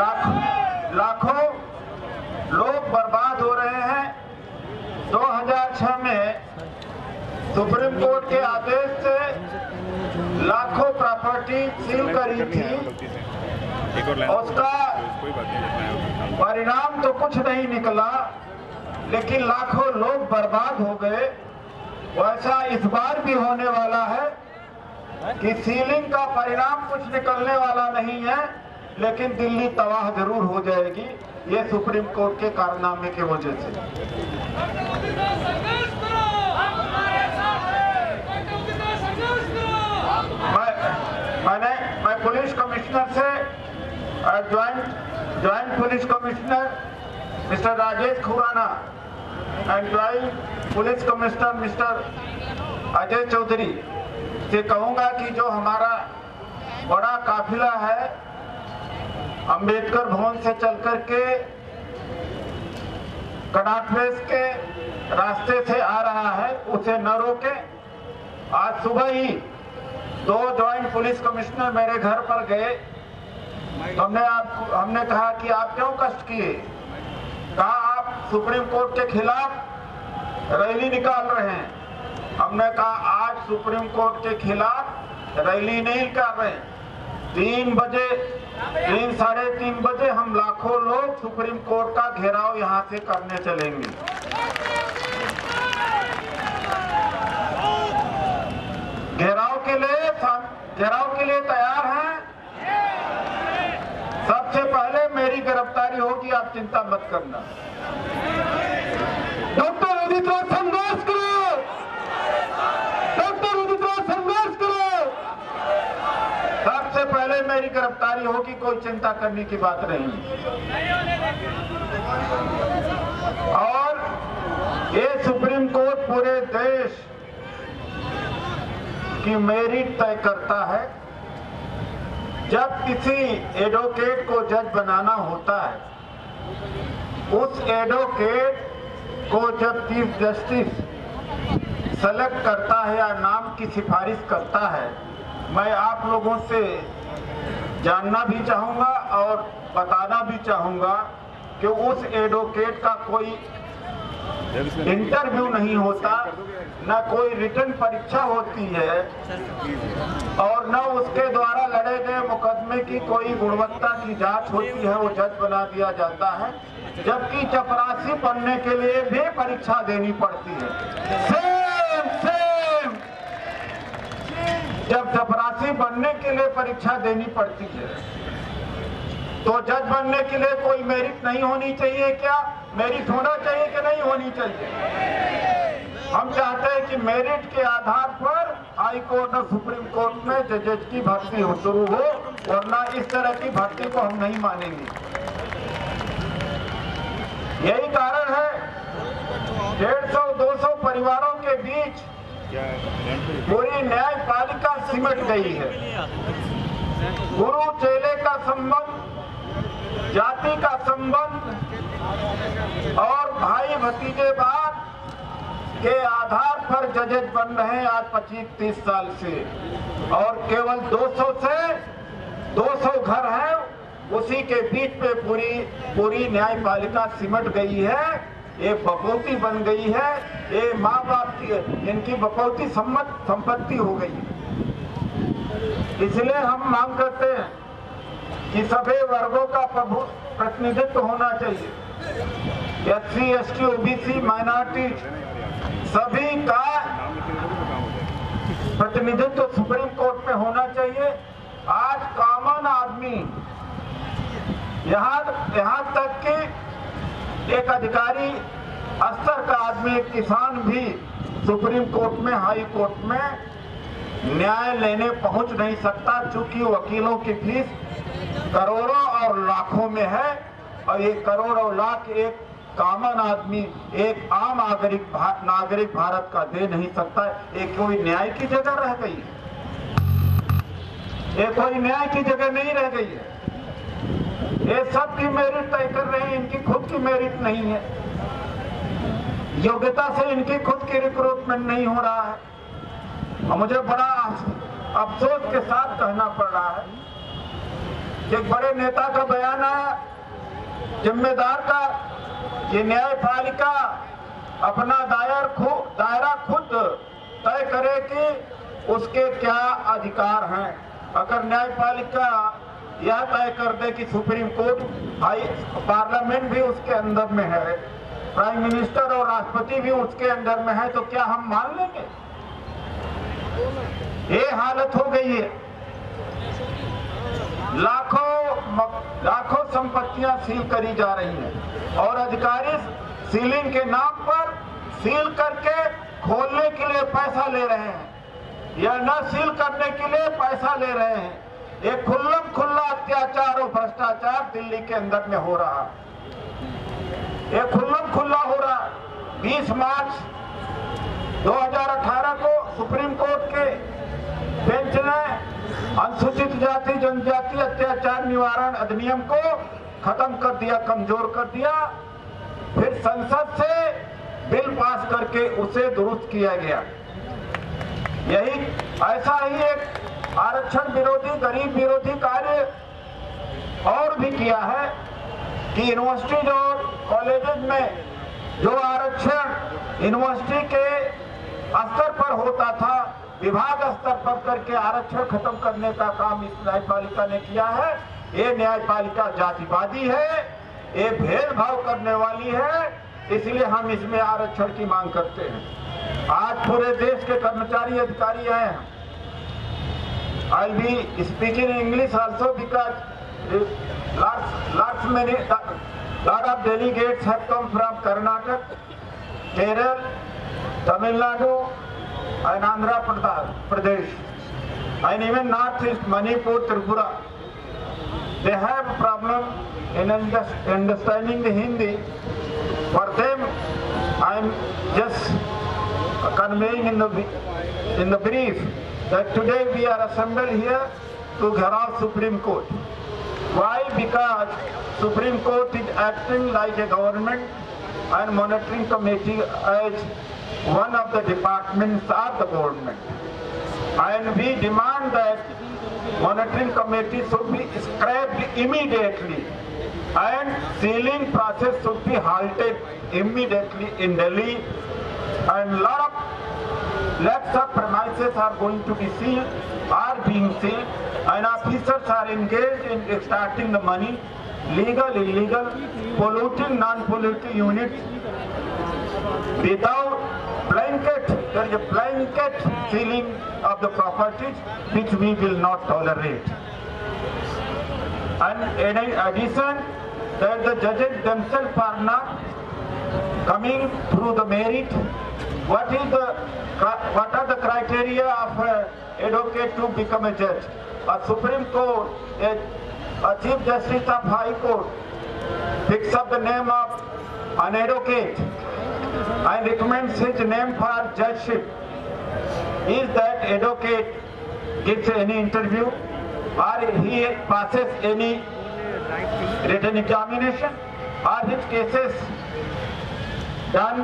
लाखों लोग बर्बाद हो रहे हैं। 2006 में सुप्रीम कोर्ट के आदेश से लाखों प्रॉपर्टी सील करी थी, उसका परिणाम तो कुछ नहीं निकला, लेकिन लाखों लोग बर्बाद हो गए। वैसा इस बार भी होने वाला है कि सीलिंग का परिणाम कुछ निकलने वाला नहीं है, लेकिन दिल्ली तबाह जरूर हो जाएगी, ये सुप्रीम कोर्ट के कारनामे की वजह से। मैं पुलिस कमिश्नर से joint police commissioner mister Rajesh Khurana and joint police commissioner mister Ajay Chaudhary से कहूंगा कि जो हमारा बड़ा काफिला है अंबेडकर भवन से चलकर के कनाट प्लेस के रास्ते से आ रहा है, उसे न रोके। आज सुबह ही 2 ज्वाइंट पुलिस कमिश्नर मेरे घर पर गए, हमने कहा कि आप क्यों कष्ट किए? कहा आप सुप्रीम कोर्ट के खिलाफ रैली निकाल रहे हैं। हमने कहा आज सुप्रीम कोर्ट के खिलाफ रैली नहीं निकाल रहे हैं। 3 बजे 3-3:30 बजे हम लाखों लोग सुप्रीम कोर्ट का घेराव यहां से करने चलेंगे। घेराव के लिए तैयार हैं? सबसे पहले मेरी गिरफ्तारी होगी, आप चिंता मत करना। डॉक्टर उदित राज संघर्ष करो, डॉक्टर उदित राज संघर्ष करो। सबसे पहले मेरी गिरफ्तारी होगी, कोई चिंता करने की बात नहीं। और ये सुप्रीम कोर्ट पूरे देश की मेरिट तय करता है। जब किसी एडवोकेट को जज बनाना होता है, उस एडवोकेट को जब चीफ जस्टिस सेलेक्ट करता है या नाम की सिफारिश करता है, मैं आप लोगों से जानना भी चाहूंगा और बताना भी चाहूंगा कि उस एडवोकेट का कोई इंटरव्यू नहीं होता, न कोई रिटन परीक्षा होती है और न उसके द्वारा लड़े गए मुकदमे की कोई गुणवत्ता की जांच होती है, वो जज बना दिया जाता है। जबकि चपरासी बनने के लिए भी परीक्षा देनी पड़ती है। सेम जब चपरासी बनने के लिए परीक्षा देनी पड़ती है, तो जज बनने के लिए कोई मेरिट नहीं होनी चाहिए क्या? मेरिट होना चाहिए कि नहीं होनी चाहिए? हम चाहते हैं कि मेरिट के आधार पर हाई कोर्ट और सुप्रीम कोर्ट में जजेज की भर्ती शुरू हो, वरना इस तरह की भर्ती को हम नहीं मानेंगे। यही कारण है 150-200 परिवारों के बीच पूरी न्यायपालिका सिमट गई है। गुरु चेले का संबंध, जाति का संबंध और भाई भतीजेवाद के आधार पर जजेज बन रहे हैं आज 25-30 साल से, और केवल 200 घर हैं, उसी के बीच पे पूरी न्यायपालिका सिमट गई है। ये बपौती बन गई है, ये माँ बाप की इनकी बपौती संपत्ति हो गई है। इसलिए हम मांग करते हैं कि सभी वर्गों का प्रतिनिधित्व होना चाहिए। SC, ST, OBC, माइनॉरिटी सभी का प्रतिनिधित्व सुप्रीम कोर्ट में होना चाहिए। आज कॉमन आदमी यहाँ तक कि एक अधिकारी स्तर का आदमी, एक किसान भी सुप्रीम कोर्ट में, हाई कोर्ट में न्याय लेने पहुंच नहीं सकता, चूंकि वकीलों की फीस करोड़ों और लाखों में है, और ये करोड़ और लाख एक कॉमन आदमी, एक आम नागरिक भारत का दे नहीं सकता। ये कोई न्याय की जगह रह गई है? ये कोई न्याय की जगह नहीं रह गई है। ये सब की मेरिट तय कर रहे हैं, इनकी खुद की मेरिट नहीं है। योग्यता से इनकी खुद की रिक्रूटमेंट नहीं हो रहा है। और मुझे बड़ा अफसोस के साथ कहना पड़ रहा है कि एक बड़े नेता का बयान आया जिम्मेदार का ये न्यायपालिका अपना दायरा खुद तय करे कि उसके क्या अधिकार हैं। अगर न्यायपालिका यह तय कर दे कि सुप्रीम कोर्ट पार्लियामेंट भी उसके अंदर में है, प्राइम मिनिस्टर और राष्ट्रपति भी उसके अंदर में है, तो क्या हम मान लेंगे? ये हालत हो गई है। लाखों संपत्तियां सील करी जा रही हैं और अधिकारी सीलिंग के नाम पर सील करके खोलने के लिए पैसा ले रहे हैं या न सील करने के लिए पैसा ले रहे हैं। एक खुल्ला अत्याचार और भ्रष्टाचार दिल्ली के अंदर में हो रहा है, ये खुल्ला हो रहा है। 20 मार्च 2018 को सुप्रीम कोर्ट के बेंच ने अनुसूचित जाति जनजाति अत्याचार निवारण अधिनियम को खत्म कर दिया, कमजोर कर दिया। फिर संसद से बिल पास करके उसे दुरुस्त किया गया। यही ऐसा ही एक आरक्षण विरोधी, गरीब विरोधी कार्य और भी किया है कि यूनिवर्सिटीज और कॉलेजेस में जो आरक्षण यूनिवर्सिटी के स्तर पर होता था, विभाग स्तर पर करके आरक्षण खत्म करने का काम इस न्यायपालिका ने किया है। ये न्यायपालिका जातिवादी है, ये भेदभाव करने वाली है, इसलिए हम इसमें आरक्षण की मांग करते हैं। आज पूरे देश के कर्मचारी अधिकारी हैं। I'll be speaking English also because lot of delegates have come from Karnataka, Kerala, Tamil Nadu, and Andhra Pradesh, and even Northeast, Manipur, Tripura. They have a problem in understanding the Hindi. For them, I am just conveying in the brief that today we are assembled here to Gharav Supreme Court. Why? Because Supreme Court is acting like a government and monitoring committee as one of the departments of the government. And we demand that monitoring committee should be scrapped immediately and sealing process should be halted immediately in Delhi, and lakhs of premises are going to be sealed, are being sealed, and officers are engaged in extracting the money, legal, illegal, polluting, non-polluting units without blanket. There is a blanket sealing of the properties which we will not tolerate. And in addition, that the judges themselves are not coming through the merit. What are the criteria of an advocate to become a judge? A Supreme Court, a Chief Justice of High Court picks up the name of an advocate and recommends his name for judgeship. Is that advocate gives any interview or he passes any written examination? Are his cases done?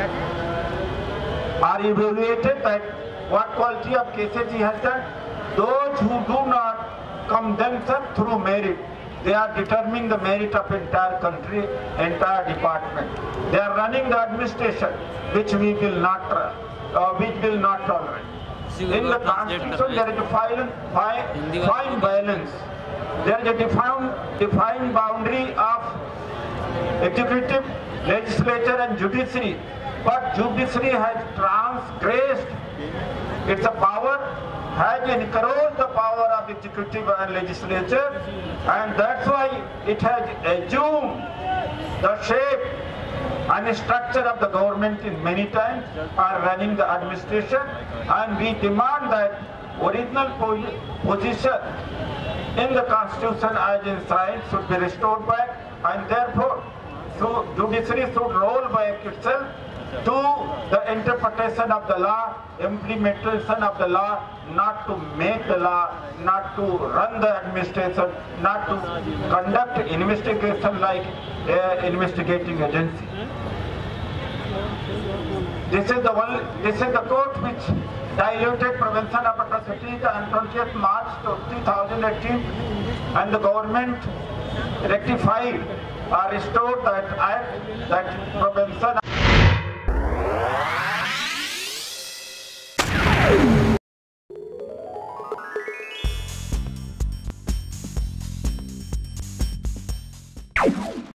Are evaluated that what quality of cases he has done? Those who do not come themselves through merit, they are determining the merit of entire country, entire department. They are running the administration, which we will not tolerate. In the Constitution, there is a fine balance. There is a defined boundary of executive, legislature, and judiciary. But judiciary has transgressed its power, has encroached the power of executive and legislature, and that's why it has assumed the shape and structure of the government in many times are running the administration, and we demand that original position in the Constitution as enshrined should be restored back, and therefore judiciary should roll back itself to the interpretation of the law, implementation of the law, not to make the law, not to run the administration, not to conduct investigation like investigating agency. This is the court which diluted prevention of atrocities on 20th March 2018, and the government rectify or restore that act, that provision.